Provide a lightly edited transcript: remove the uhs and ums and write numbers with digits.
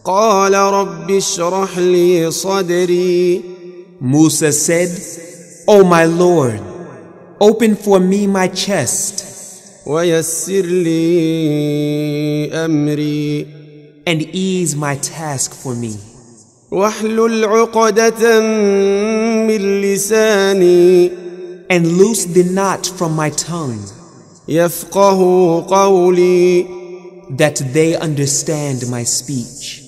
قال رب اشرح لي صدري. Musa said, O my Lord, open for me my chest ويسر لي أمري and ease my task for me. واحلل عقدة من لساني And loose the knot from my tongue, يفقه قولي that they understand my speech.